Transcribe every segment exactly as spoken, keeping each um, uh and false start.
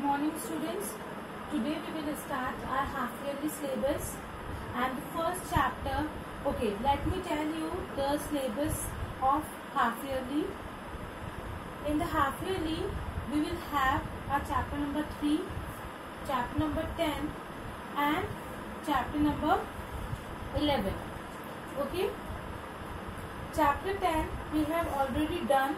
morning students. Today we will start our half yearly syllabus and the first chapter. Okay, let me tell you the syllabus of half yearly. In the half yearly we will have our chapter number three, chapter number ten and chapter number eleven. Okay, chapter ten we have already done.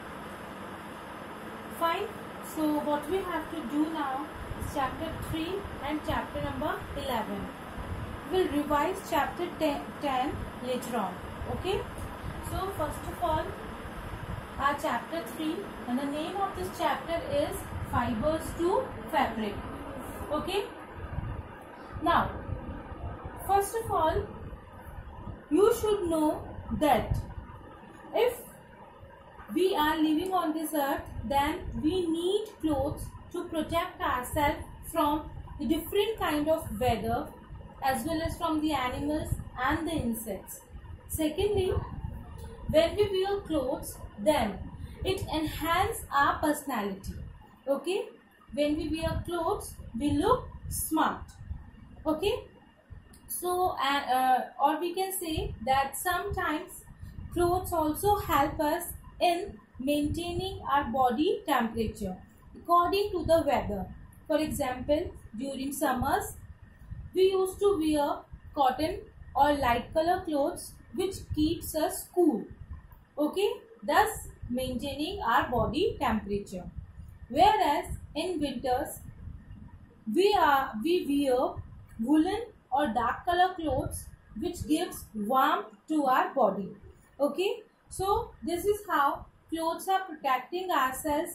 Fine. So what we have to do now is chapter three and chapter number eleven. We'll revise chapter ten later on. Okay. So first of all, our chapter three, and the name of this chapter is Fibers to Fabric. Okay. Now, first of all, you should know that if we are living on this earth, then we need clothes to protect ourselves from the different kind of weather as well as from the animals and the insects. Secondly, when we wear clothes, then it enhances our personality. Okay, when we wear clothes, we look smart. Okay, so uh, uh, or we can say that sometimes clothes also help us in maintaining our body temperature according to the weather. For example, during summers, we used to wear cotton or light color clothes which keeps us cool. Okay, thus maintaining our body temperature. Whereas in winters, we are we wear woolen or dark color clothes which gives warmth to our body. Okay. So this is how clothes are protecting ourselves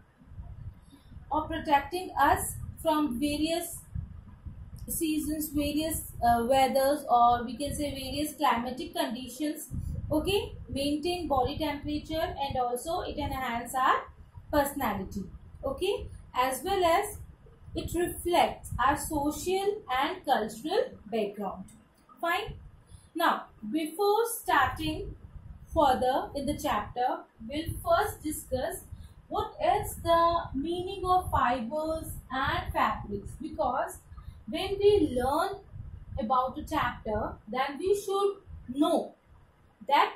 or protecting us from various seasons, various uh, weathers, or we can say various climatic conditions. Okay, maintain body temperature and also it enhances our personality. Okay, as well as it reflects our social and cultural background. Fine. Now, before starting further in the chapter, we'll first discuss what is the meaning of fibers and fabrics, because when we learn about a chapter, then we should know that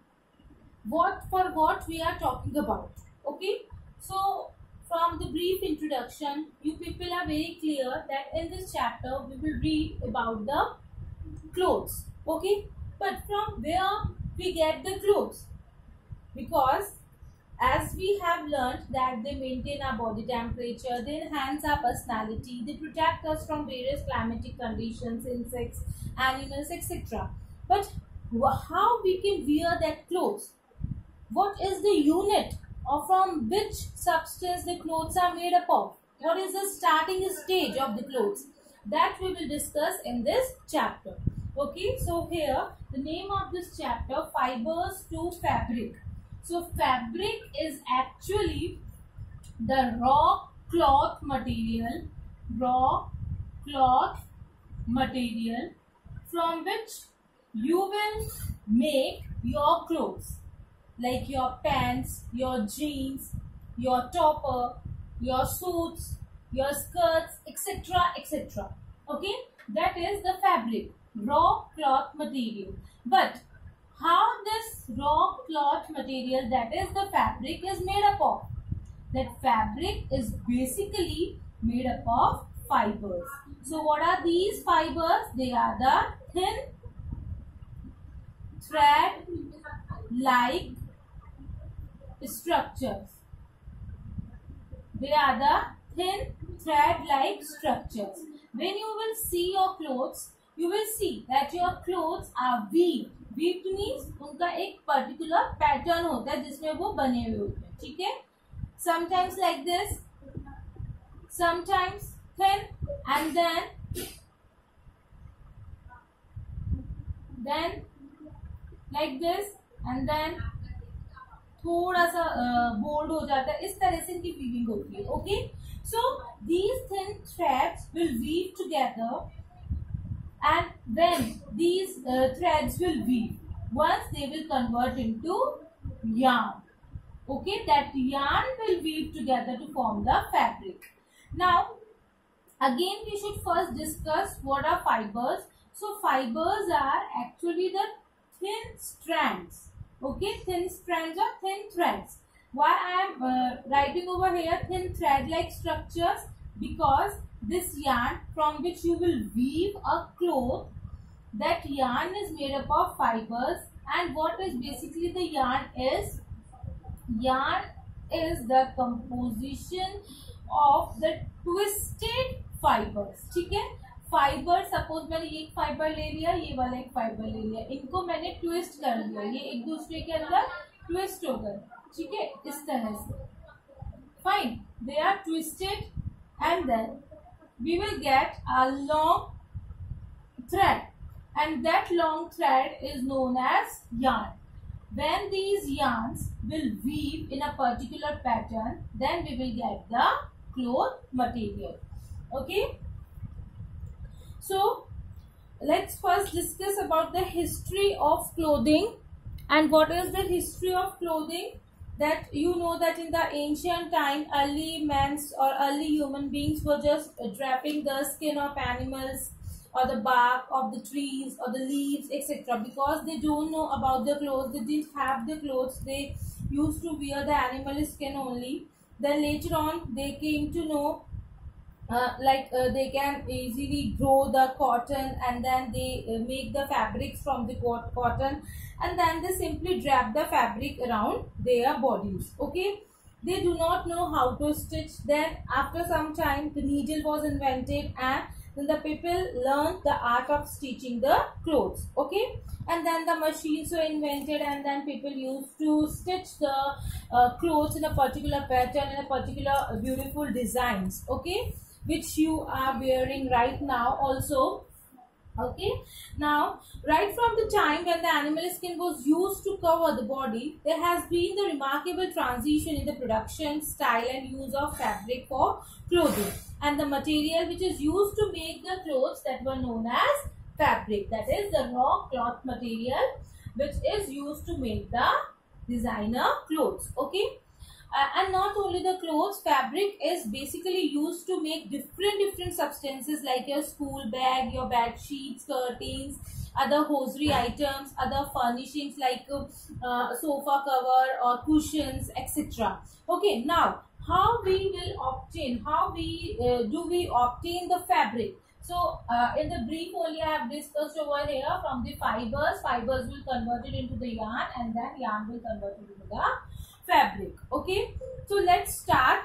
what for what we are talking about. Okay, so from the brief introduction, you people are very clear that in this chapter we will read about the clothes. Okay, but from where we get the clothes? Because as we have learned that they maintain our body temperature, they enhance our personality, they protect us from various climatic conditions, insects, animals, et cetera. But how we can wear that clothes? What is the unit or from which substance the clothes are made up of? What is the starting stage of the clothes? That we will discuss in this chapter. Okay, so here the name of this chapter, Fibers to Fabric. So fabric is actually the raw cloth material, raw cloth material from which you will make your clothes, like your pants, your jeans, your topper, your suits, your skirts, et cetera, et cetera. Okay, that is the fabric, raw cloth material. But how this raw cloth material, that is the fabric, is made up of? That fabric is basically made up of fibers. So what are these fibers? They are the thin thread like structures. They are the thin thread like structures. When you will see your clothes, you will see that your clothes are weaved. Weaved means उनका एक particular pattern होता है जिसमें वो बने हुए होते हैं. ठीक है? Sometimes like this, sometimes thin, and then then like this, and then थोड़ा सा बोल्ड हो जाता है. इस तरह से इनकी weaving होती है. Okay? So these thin threads will weave together. And when these uh, threads will weave, once they will convert into yarn. Okay, that yarn will weave together to form the fabric. Now, again we should first discuss what are fibers. So fibers are actually the thin strands. Okay, thin strands or thin threads. Why I am uh, writing over here thin thread like structures? Because this yarn from which you will weave a cloth, that yarn is made up of fibers. And what is basically the yarn is? Yarn is the composition of the twisted fibers. ठीक है, fibre suppose मैंने ये एक fibre ले लिया, ये वाला एक फाइबर ले लिया, इनको मैंने ट्विस्ट कर लिया, ये एक दूसरे के अंदर ट्विस्ट हो गए. ठीक है, इस तरह से. Fine, they are twisted and then we will get a long thread, and that long thread is known as yarn. When these yarns will weave in a particular pattern, then we will get the cloth material. Okay, so let's first discuss about the history of clothing. And what is the history of clothing? That you know that in the ancient time, early men's or early human beings were just draping the skin of animals or the bark of the trees or the leaves, et cetera. Because they don't know about the clothes, they didn't have the clothes, they used to wear the animal skin only. Then later on, they came to know uh, like uh, they can easily grow the cotton, and then they uh, make the fabrics from the cotton, and then they simply wrap the fabric around their bodies. Okay, they do not know how to stitch. Then after some time, the needle was invented, and then the people learned the art of stitching the clothes. Okay, and then the machines were invented, and then people used to stitch the uh, clothes in a particular pattern, in a particular uh, beautiful designs. Okay, which you are wearing right now also. Okay, now right from the time when the animal skin was used to cover the body, there has been the remarkable transition in the production, style and use of fabric for clothing, and the material which is used to make the clothes that were known as fabric, that is the raw cloth material which is used to make the designer clothes. Okay, uh, and not only the clothes, fabric is basically used to make different different substances like your school bag, your bed sheets, curtains, other hosiery items, other furnishings like uh, sofa cover or cushions, et cetera. Okay, now how we will obtain, how we uh, do we obtain the fabric? So uh, in the brief only I have discussed over here from the fibers. Fibers will convert it into the yarn, and then yarn will convert it into the fabric. Okay, so let's start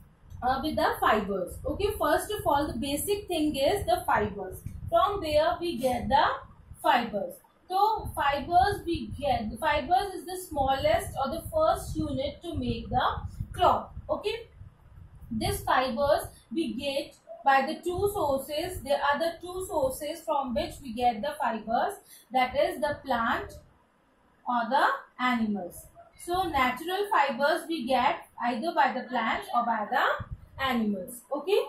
uh, with the fibers. Okay, first of all, the basic thing is the fibers. From where we get the fibers? So fibers we get, the fibers is the smallest or the first unit to make the cloth. Okay, this fibers we get by the two sources. There are the two sources from which we get the fibers, that is the plant or the animals. So natural fibers we get either by the plants or by the animals. Okay,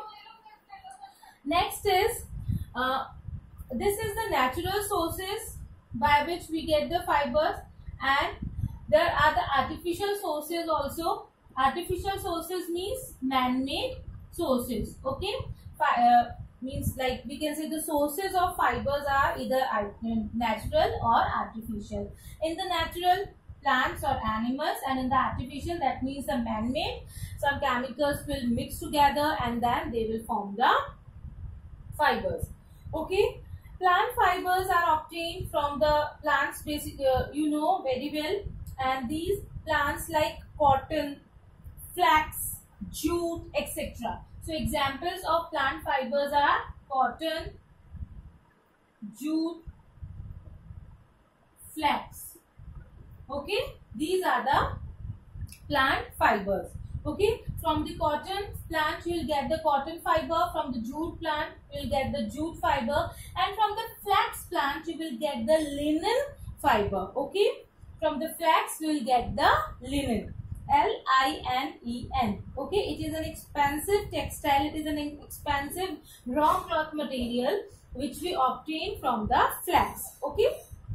next is uh, this is the natural sources by which we get the fibers, and there are the artificial sources also. Artificial sources means man-made sources. Okay, uh, means like we can say the sources of fibers are either natural or artificial. In the natural, plants or animals, and in the artificial, that means the man-made, some chemicals will mix together and then they will form the fibers. Okay, plant fibers are obtained from the plants, basic uh, you know very well, and these plants like cotton, flax, jute, et cetera. So examples of plant fibers are cotton, jute, flax. Okay, these are the plant fibers. Okay, from the cotton plant you will get the cotton fiber, from the jute plant you will get the jute fiber, and from the flax plant you will get the linen fiber. Okay, from the flax you will get the linen, L I N E N. Okay, it is an expensive textile, it is an expensive raw cloth material which we obtain from the flax. Okay,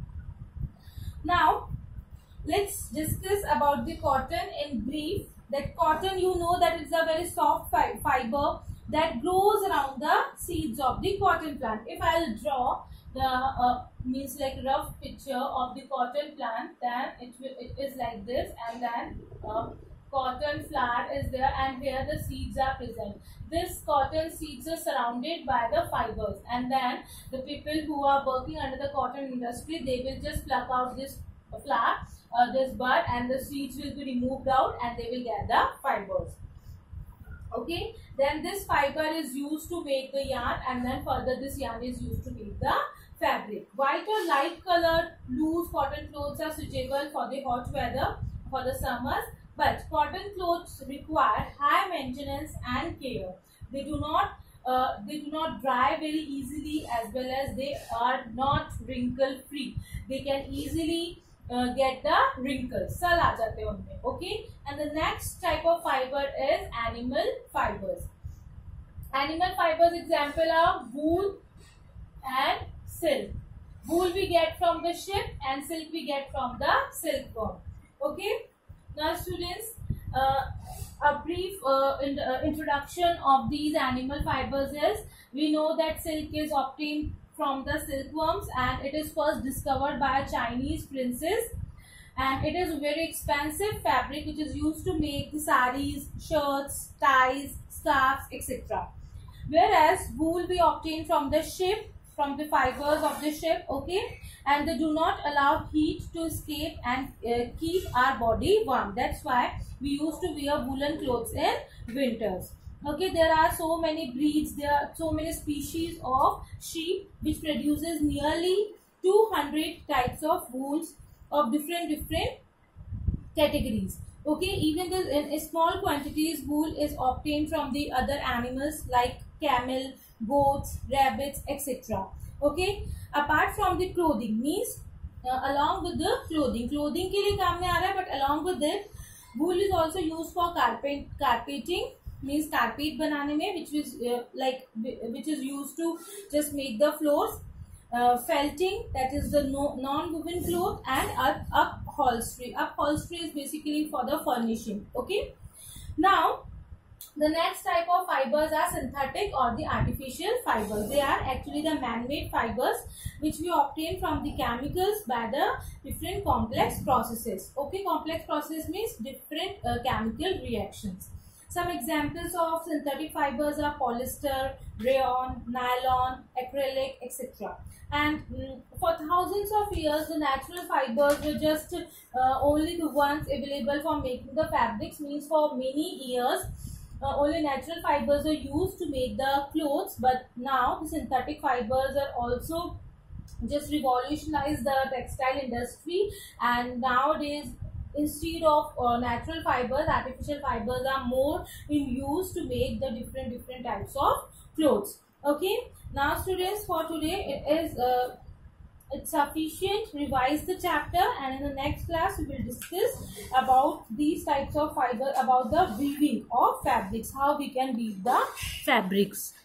now let's discuss about the cotton in brief. That cotton, you know that it's a very soft fi fiber that grows around the seeds of the cotton plant. If I'll draw the uh, means like rough picture of the cotton plant, then it will, it is like this, and then uh, cotton flower is there, and here the seeds are present. This cotton seeds are surrounded by the fibers, and then the people who are working under the cotton industry, they will just pluck out this flower, uh, this bud, and the seeds will be removed out, and they will get the fibers. Okay, then this fiber is used to make the yarn, and then further this yarn is used to make the fabric. White or light colored loose cotton clothes are suitable for the hot weather, for the summers, but cotton clothes require high maintenance and care. They do not uh, they do not dry very easily, as well as they are not wrinkle free. They can easily uh, get the wrinkles. Sal aa jate hain unme. Okay, and the next type of fiber is animal fibers. Animal fibers example are wool and silk. Wool we get from the sheep, and silk we get from the silkworm. Okay. Now students, uh, a brief uh, in, uh, introduction of these animal fibers is, we know that silk is obtained from the silkworms, and it is first discovered by a Chinese princess, and it is very expensive fabric which is used to make the saris, shirts, ties, scarves, et cetera. Whereas wool we obtain from the sheep, from the fibers of the sheep, okay, and they do not allow heat to escape and uh, keep our body warm. That's why we used to wear woolen clothes in winters. Okay, there are so many breeds, there are so many species of sheep which produces nearly two hundred types of wools of different different categories. Okay, even the, in, in small quantities wool is obtained from the other animals like camel, goats, rabbits, et cetera. Okay, apart from the clothing, means uh, along with the clothing, clothing के लिए काम में आ रहा है, but along with it, wool is also used for carpet carpeting, means carpet बनाने में, which is uh, like which is used to just make the floors, uh, felting, that is the no, non-woven cloth, and up, upholstery. Upholstery is basically for the furnishing. Okay, now the next type of fibers are synthetic or the artificial fibers. They are actually the man-made fibers which we obtain from the chemicals by the different complex processes. Okay, complex process means different uh, chemical reactions. Some examples of synthetic fibers are polyester, rayon, nylon, acrylic, et cetera. And um, for thousands of years, the natural fibers were just uh, only the ones available for making the fabrics. Means for many years, Uh, only natural fibers are used to make the clothes, but now the synthetic fibers are also just revolutionized the textile industry, and nowadays instead of uh, natural fibers, artificial fibers are more in use to make the different different types of clothes. Okay, now students, for today it is uh, it's sufficient. Revise the chapter, and in the next class we will discuss about these types of fiber, about the weaving of fabrics, how we can weave the fabrics.